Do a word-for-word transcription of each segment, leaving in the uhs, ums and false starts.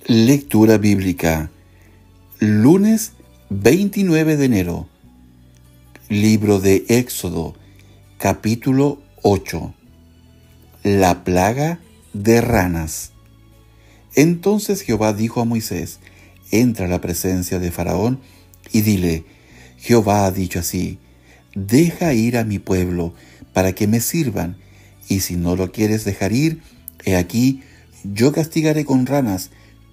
Lectura bíblica. Lunes veintinueve de enero. Libro de Éxodo, capítulo ocho. La plaga de ranas. Entonces Jehová dijo a Moisés: entra a la presencia de Faraón y dile: Jehová ha dicho así: deja ir a mi pueblo para que me sirvan, y si no lo quieres dejar ir, he aquí, yo castigaré con ranas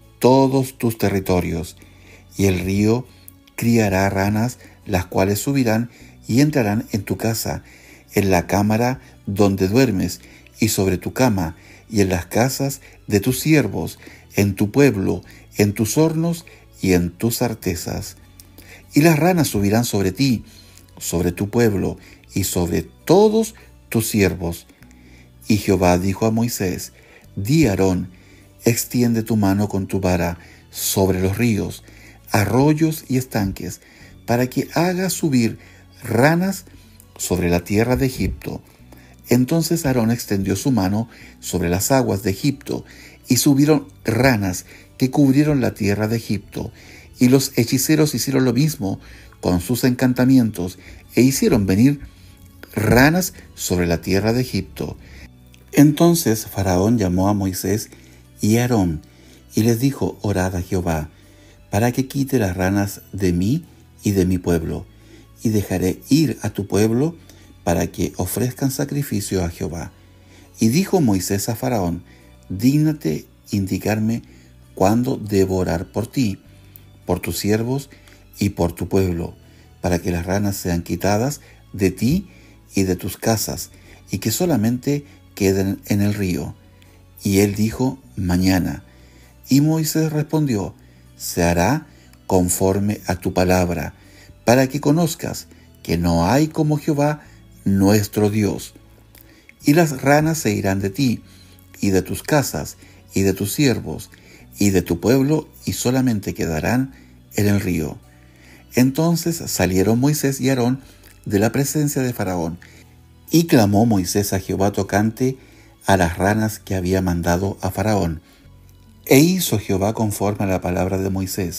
todos tus territorios, y el río criará ranas, las cuales subirán y entrarán en tu casa, en la cámara donde duermes, y sobre tu cama, y en las casas de tus siervos, en tu pueblo, en tus hornos y en tus artesas. Y las ranas subirán sobre ti, sobre tu pueblo, y sobre todos tus siervos. Y Jehová dijo a Moisés: di a Aarón: extiende tu mano con tu vara sobre los ríos, arroyos y estanques, para que haga subir ranas sobre la tierra de Egipto. Entonces Aarón extendió su mano sobre las aguas de Egipto, y subieron ranas que cubrieron la tierra de Egipto. Y los hechiceros hicieron lo mismo con sus encantamientos, e hicieron venir ranas sobre la tierra de Egipto. Entonces Faraón llamó a Moisés y a Aarón, y les dijo: orad a Jehová, para que quite las ranas de mí y de mi pueblo, y dejaré ir a tu pueblo para que ofrezcan sacrificio a Jehová. Y dijo Moisés a Faraón: dígnate indicarme cuándo debo orar por ti, por tus siervos y por tu pueblo, para que las ranas sean quitadas de ti y de tus casas, y que solamente queden en el río. Y él dijo: mañana. Y Moisés respondió: se hará conforme a tu palabra, para que conozcas que no hay como Jehová nuestro Dios. Y las ranas se irán de ti, y de tus casas, y de tus siervos, y de tu pueblo, y solamente quedarán en el río. Entonces salieron Moisés y Aarón de la presencia de Faraón, y clamó Moisés a Jehová tocante a las ranas que había mandado a Faraón. E hizo Jehová conforme a la palabra de Moisés,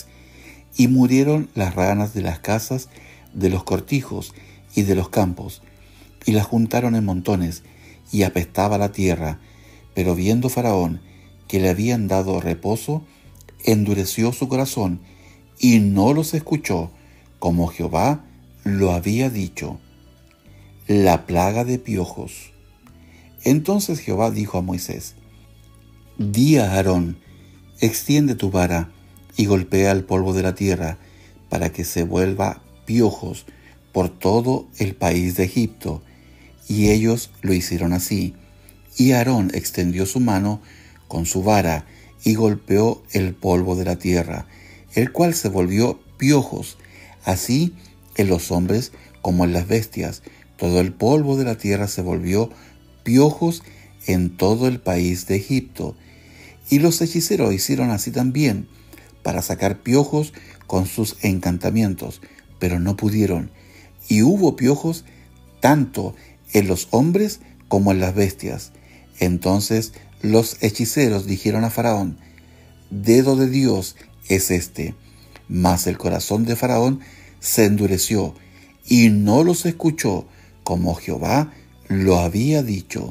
y murieron las ranas de las casas, de los cortijos y de los campos, y las juntaron en montones, y apestaba la tierra. Pero viendo Faraón que le habían dado reposo, endureció su corazón, y no los escuchó, como Jehová lo había dicho. La plaga de piojos. Entonces Jehová dijo a Moisés: di a Aarón: extiende tu vara y golpea el polvo de la tierra, para que se vuelva piojos por todo el país de Egipto. Y ellos lo hicieron así. Y Aarón extendió su mano con su vara y golpeó el polvo de la tierra, el cual se volvió piojos, así en los hombres como en las bestias. Todo el polvo de la tierra se volvió piojos en todo el país de Egipto. Y los hechiceros hicieron así también, para sacar piojos con sus encantamientos, pero no pudieron. Y hubo piojos tanto en los hombres como en las bestias. Entonces los hechiceros dijeron a Faraón: dedo de Dios es este. Mas el corazón de Faraón se endureció, y no los escuchó, como Jehová lo había dicho.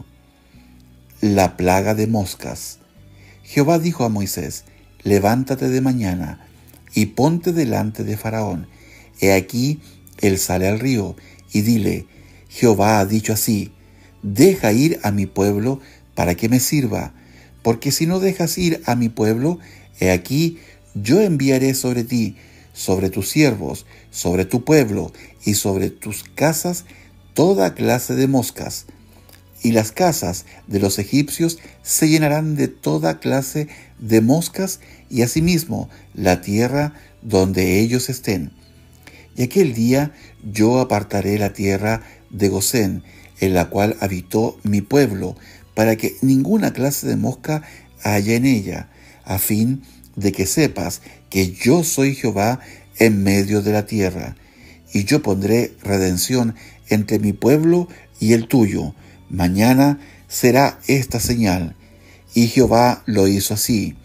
La plaga de moscas. Jehová dijo a Moisés: levántate de mañana, y ponte delante de Faraón. He aquí, él sale al río, y dile: Jehová ha dicho así: deja ir a mi pueblo para que me sirva, porque si no dejas ir a mi pueblo, he aquí, yo enviaré sobre ti, sobre tus siervos, sobre tu pueblo, y sobre tus casas, toda clase de moscas. Y las casas de los egipcios se llenarán de toda clase de moscas, y asimismo la tierra donde ellos estén. Y aquel día yo apartaré la tierra de Gosén, en la cual habitó mi pueblo, para que ninguna clase de mosca haya en ella, a fin de que sepas que yo soy Jehová en medio de la tierra. Y yo pondré redención entre mi pueblo y el tuyo. Mañana será esta señal. Y Jehová lo hizo así.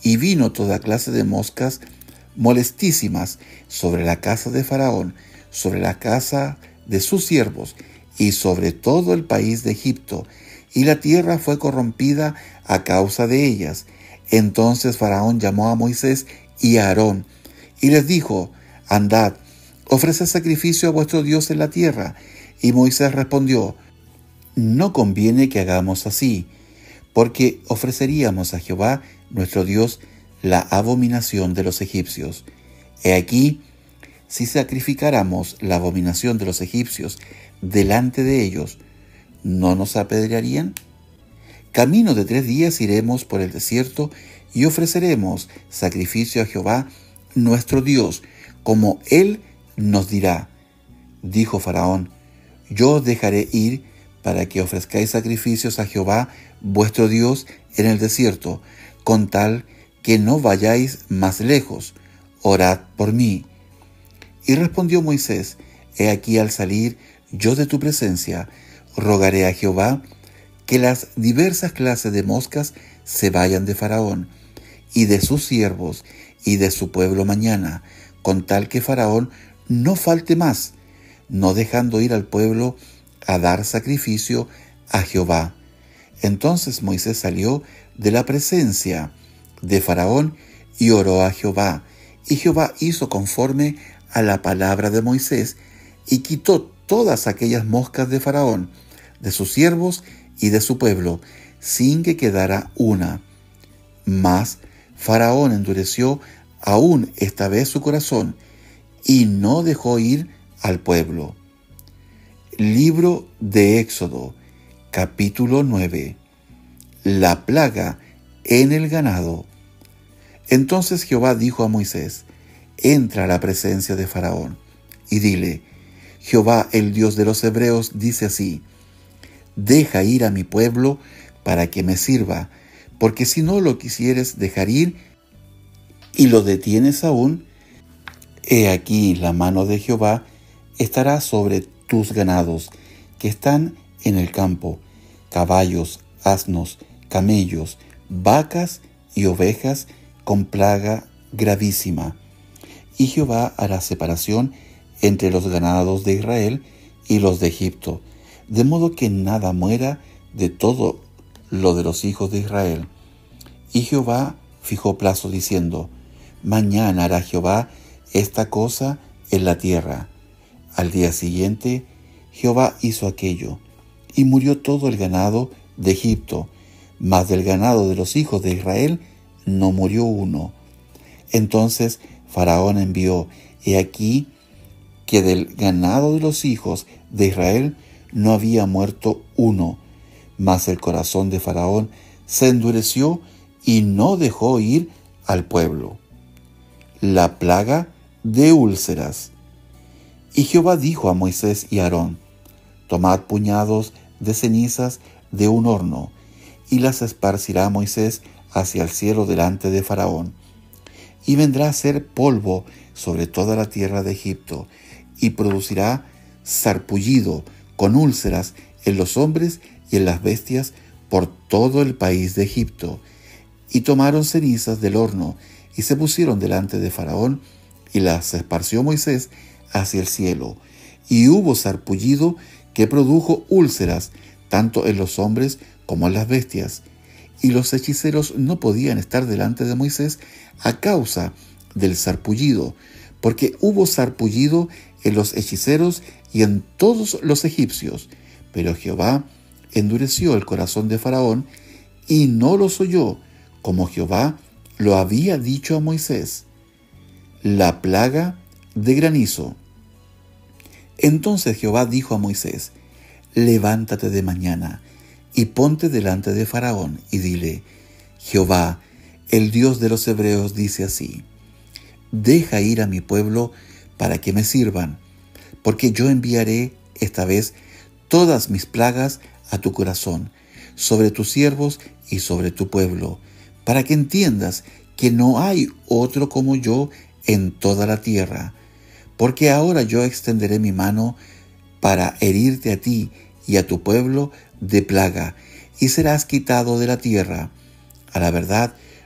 y vino toda clase de moscas molestísimas sobre la casa de Faraón, sobre la casa de sus siervos y sobre todo el país de Egipto, y la tierra fue corrompida a causa de ellas. Entonces Faraón llamó a Moisés y a Aarón, y les dijo: Andad, ofreced sacrificio a vuestro Dios en la tierra. Y Moisés respondió: No conviene que hagamos así, porque ofreceríamos a Jehová nuestro Dios la abominación de los egipcios. He aquí, si sacrificáramos la abominación de los egipcios delante de ellos, ¿no nos apedrearían? Camino de tres días iremos por el desierto y ofreceremos sacrificio a Jehová nuestro Dios, como Él nos dirá. Dijo Faraón: Yo os dejaré ir para que ofrezcáis sacrificios a Jehová vuestro Dios en el desierto, con tal que no vayáis más lejos. Orad por mí. Y respondió Moisés: He aquí, al salir yo de tu presencia, rogaré a Jehová que las diversas clases de moscas se vayan de Faraón y de sus siervos y de su pueblo mañana, con tal que Faraón no falte más, no dejando ir al pueblo a dar sacrificio a Jehová. Entonces Moisés salió de la presencia de Faraón y oró a Jehová, y Jehová hizo conforme a la palabra de Moisés, y quitó todas aquellas moscas de Faraón, de sus siervos y de su pueblo, sin que quedara una. Mas Faraón endureció aún esta vez su corazón, y no dejó ir al pueblo. Libro de Éxodo, capítulo nueve. La plaga en el ganado. Entonces Jehová dijo a Moisés: Entra a la presencia de Faraón, y dile: Jehová, el Dios de los hebreos, dice así: Deja ir a mi pueblo para que me sirva, porque si no lo quisieres dejar ir y lo detienes aún, he aquí la mano de Jehová estará sobre tus ganados que están en el campo, caballos, asnos, camellos, vacas y ovejas, con plaga gravísima. Y Jehová hará separación entre los ganados de Israel y los de Egipto, de modo que nada muera de todo lo de los hijos de Israel. Y Jehová fijó plazo diciendo: Mañana hará Jehová esta cosa en la tierra. Al día siguiente Jehová hizo aquello, y murió todo el ganado de Egipto, mas del ganado de los hijos de Israel no murió uno. Entonces Faraón envió: He aquí que del ganado de los hijos de Israel no había muerto uno. Mas el corazón de Faraón se endureció y no dejó ir al pueblo. La plaga de úlceras. Y Jehová dijo a Moisés y a Aarón: Tomad puñados de cenizas de un horno, y las esparcirá Moisés hacia el cielo delante de Faraón. Y vendrá a ser polvo sobre toda la tierra de Egipto, y producirá sarpullido con úlceras en los hombres y en las bestias por todo el país de Egipto. Y tomaron cenizas del horno, y se pusieron delante de Faraón, y las esparció Moisés hacia el cielo. Y hubo sarpullido que produjo úlceras, tanto en los hombres como en las bestias. Y los hechiceros no podían estar delante de Moisés a causa del sarpullido, porque hubo sarpullido en los hechiceros y en todos los egipcios. Pero Jehová endureció el corazón de Faraón, y no los oyó, como Jehová lo había dicho a Moisés. La plaga de granizo. Entonces Jehová dijo a Moisés: Levántate de mañana, y ponte delante de Faraón, y dile: Jehová, el Dios de los hebreos, dice así: Deja ir a mi pueblo para que me sirvan, porque yo enviaré esta vez todas mis plagas a tu corazón, sobre tus siervos y sobre tu pueblo, para que entiendas que no hay otro como yo en toda la tierra. Porque ahora yo extenderé mi mano para herirte a ti y a tu pueblo de plaga, y serás quitado de la tierra. A la verdad,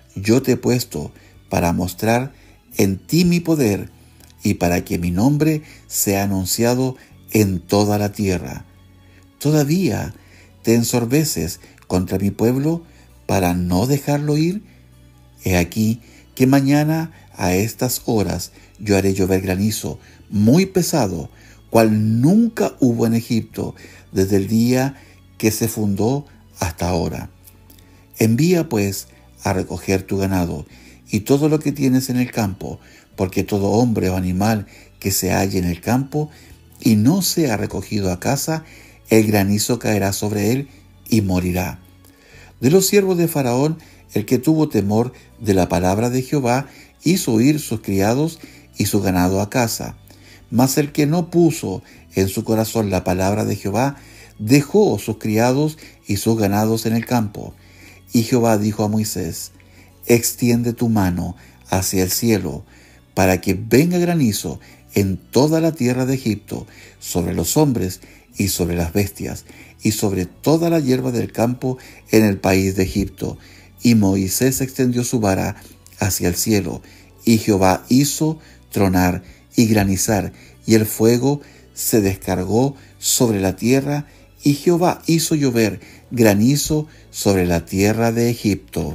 yo te he puesto para mostrar en ti mi poder y para que mi nombre sea anunciado en toda la tierra. ¿Todavía te ensorbeces contra mi pueblo para no dejarlo ir? He aquí que mañana a estas horas yo haré llover granizo muy pesado, cual nunca hubo en Egipto desde el día que se fundó hasta ahora. Envía pues a recoger tu ganado y todo lo que tienes en el campo, porque todo hombre o animal que se halle en el campo y no sea recogido a casa, el granizo caerá sobre él y morirá. De los siervos de Faraón, el que tuvo temor de la palabra de Jehová, hizo huir sus criados y su ganado a casa. Mas el que no puso en su corazón la palabra de Jehová, dejó sus criados y sus ganados en el campo. Y Jehová dijo a Moisés: extiende tu mano hacia el cielo, para que venga granizo en toda la tierra de Egipto, sobre los hombres y sobre las bestias, y sobre toda la hierba del campo en el país de Egipto. Y Moisés extendió su vara hacia el cielo, y Jehová hizo tronar y granizar, y el fuego se descargó sobre la tierra, y Jehová hizo llover granizo sobre la tierra de Egipto.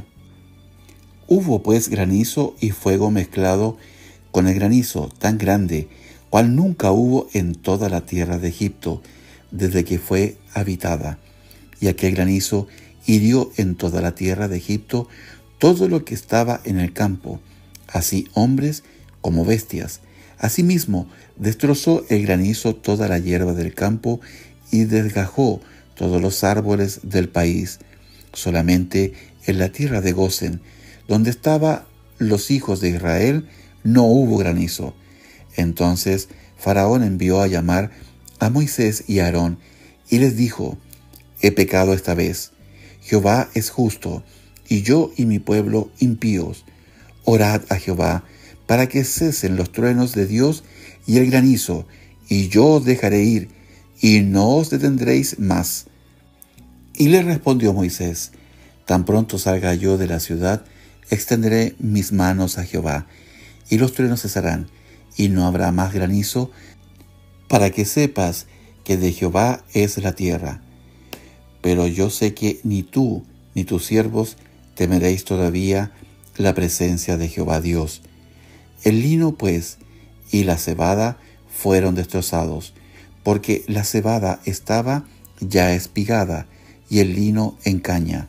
Hubo pues granizo y fuego mezclado con el granizo tan grande, cual nunca hubo en toda la tierra de Egipto, desde que fue habitada. Y aquel granizo hirió en toda la tierra de Egipto todo lo que estaba en el campo, así hombres como bestias. Asimismo, destrozó el granizo toda la hierba del campo y desgajó todos los árboles del país. Solamente en la tierra de Gosén, donde estaban los hijos de Israel, no hubo granizo. Entonces Faraón envió a llamar a Moisés y a Aarón, y les dijo: he pecado esta vez. Jehová es justo, y yo y mi pueblo impíos. Orad a Jehová, para que cesen los truenos de Dios y el granizo, y yo os dejaré ir, y no os detendréis más. Y le respondió Moisés: tan pronto salga yo de la ciudad, extenderé mis manos a Jehová, y los truenos cesarán, y no habrá más granizo, para que sepas que de Jehová es la tierra. Pero yo sé que ni tú ni tus siervos temeréis todavía la presencia de Jehová Dios. El lino, pues, y la cebada fueron destrozados, porque la cebada estaba ya espigada, y el lino en caña.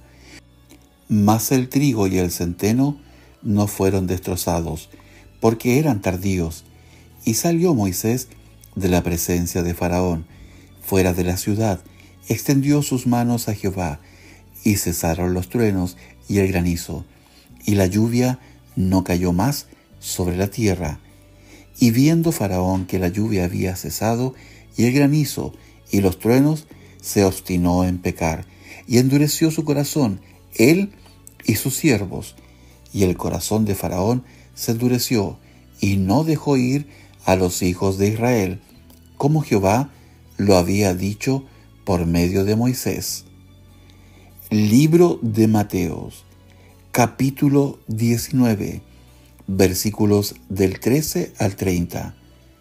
Mas el trigo y el centeno no fueron destrozados, porque eran tardíos. Y salió Moisés de la presencia de Faraón, fuera de la ciudad, extendió sus manos a Jehová, y cesaron los truenos y el granizo, y la lluvia no cayó más sobre la tierra. Y viendo Faraón que la lluvia había cesado, y el granizo y los truenos, se obstinó en pecar, y endureció su corazón, él y sus siervos. Y el corazón de Faraón se endureció, y no dejó ir a los hijos de Israel, como Jehová lo había dicho por medio de Moisés. Libro de Mateos, capítulo diecinueve, versículos del trece al treinta.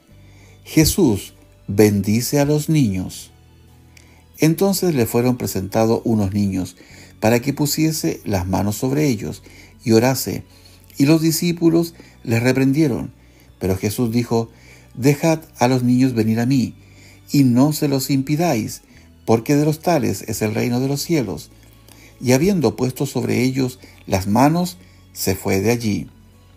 Jesús bendice a los niños. Entonces le fueron presentados unos niños para que pusiese las manos sobre ellos y orase, y los discípulos les reprendieron. Pero Jesús dijo: dejad a los niños venir a mí, y no se los impidáis, porque de los tales es el reino de los cielos. Y habiendo puesto sobre ellos las manos, se fue de allí.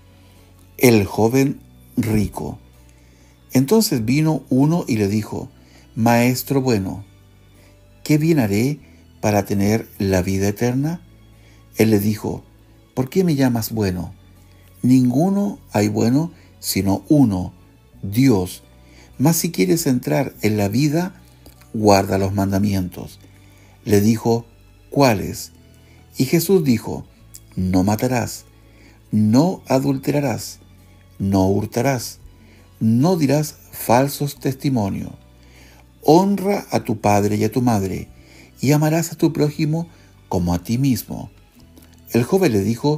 El joven rico. Entonces vino uno y le dijo: Maestro bueno, ¿qué bien haré para tener la vida eterna? Él le dijo: ¿por qué me llamas bueno? Ninguno hay bueno sino uno, Dios. Mas si quieres entrar en la vida, guarda los mandamientos. Le dijo: ¿cuáles? Y Jesús dijo: no matarás, no adulterarás, no hurtarás, no dirás falsos testimonios, honra a tu padre y a tu madre, y amarás a tu prójimo como a ti mismo. El joven le dijo: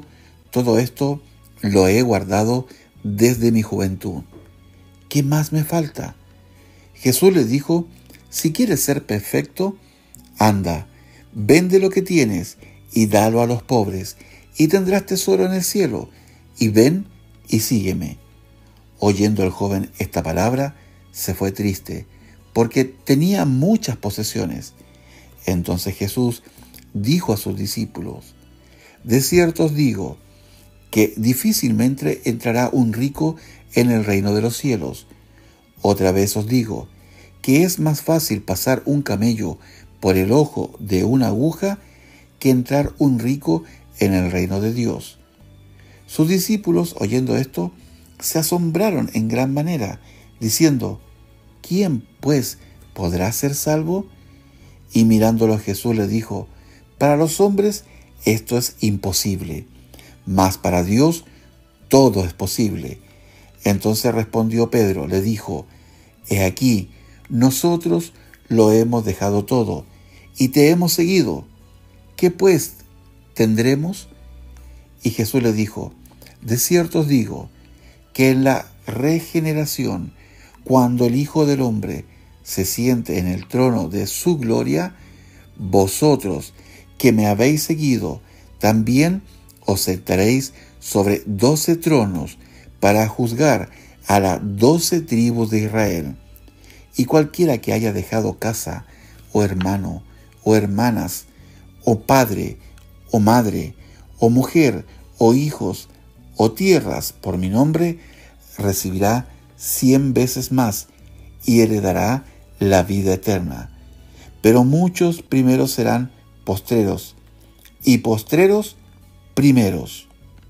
Todo esto lo he guardado desde mi juventud. ¿Qué más me falta? Jesús le dijo: si quieres ser perfecto, anda, vende lo que tienes y dalo a los pobres, y tendrás tesoro en el cielo, y ven y sígueme. Oyendo el joven esta palabra, se fue triste, porque tenía muchas posesiones. Entonces Jesús dijo a sus discípulos: de cierto os digo, que difícilmente entrará un rico en el reino de los cielos. Otra vez os digo, que es más fácil pasar un camello por el ojo de una aguja que entrar un rico en el reino de Dios. Sus discípulos, oyendo esto, se asombraron en gran manera, diciendo: ¿quién, pues, podrá ser salvo? Y mirándolo Jesús le dijo: para los hombres esto es imposible, mas para Dios todo es posible. Entonces respondió Pedro, le dijo: he aquí, nosotros lo hemos dejado todo, y te hemos seguido. ¿Qué pues tendremos? Y Jesús le dijo: de cierto os digo, que en la regeneración, cuando el Hijo del Hombre se siente en el trono de su gloria, vosotros que me habéis seguido, también os sentaréis sobre doce tronos para juzgar a las doce tribus de Israel. Y cualquiera que haya dejado casa, o hermano, o hermanas, o padre, o madre, o mujer, o hijos, o tierras por mi nombre, recibirá cien veces más y heredará la vida eterna. Pero muchos primeros serán postreros, y postreros primeros.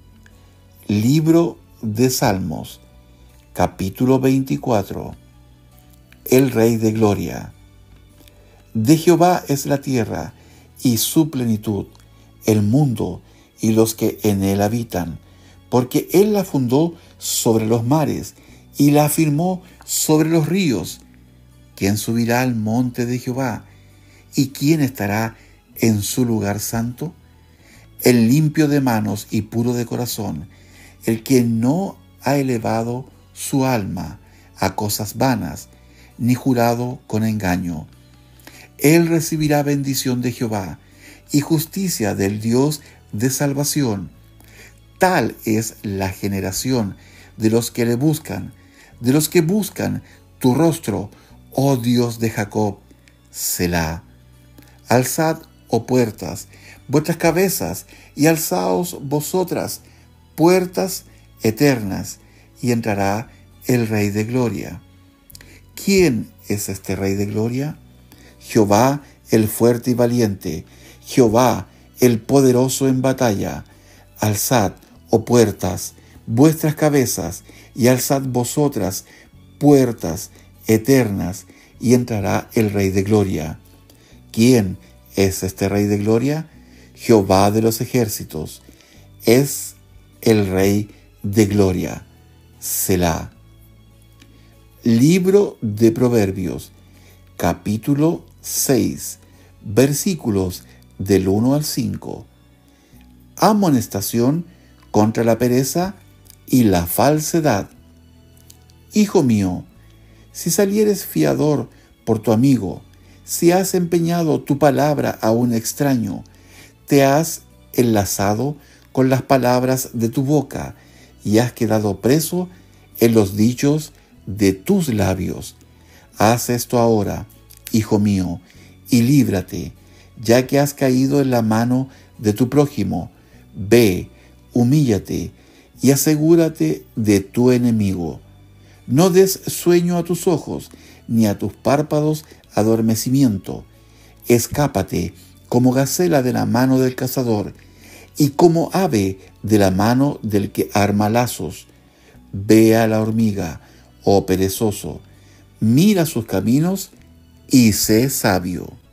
Libro de Salmos, capítulo veinticuatro. El Rey de Gloria. De Jehová es la tierra y su plenitud, el mundo y los que en él habitan, porque él la fundó sobre los mares y la afirmó sobre los ríos. ¿Quién subirá al monte de Jehová? ¿Y quién estará en su lugar santo? El limpio de manos y puro de corazón, el que no ha elevado su alma a cosas vanas, ni jurado con engaño. Él recibirá bendición de Jehová y justicia del Dios de salvación. Tal es la generación de los que le buscan, de los que buscan tu rostro, oh Dios de Jacob. Selah. Alzad, oh puertas, vuestras cabezas, y alzaos vosotras, puertas eternas, y entrará el Rey de Gloria. ¿Quién es este Rey de Gloria? Jehová el fuerte y valiente, Jehová el poderoso en batalla. Alzad, oh puertas, vuestras cabezas, y alzad vosotras, puertas eternas, y entrará el Rey de Gloria. ¿Quién es este Rey de Gloria? Jehová de los ejércitos, es el Rey de Gloria. Selah. Libro de Proverbios, capítulo seis, versículos del uno al cinco. Amonestación contra la pereza y la falsedad. Hijo mío, si salieres fiador por tu amigo, si has empeñado tu palabra a un extraño, te has enlazado con las palabras de tu boca y has quedado preso en los dichos de tus labios. Haz esto ahora, hijo mío, y líbrate, ya que has caído en la mano de tu prójimo. Ve, humíllate y asegúrate de tu enemigo. No des sueño a tus ojos, ni a tus párpados adormecimiento. Escápate como gacela de la mano del cazador, y como ave de la mano del que arma lazos. Ve a la hormiga, oh perezoso, mira sus caminos y sé sabio.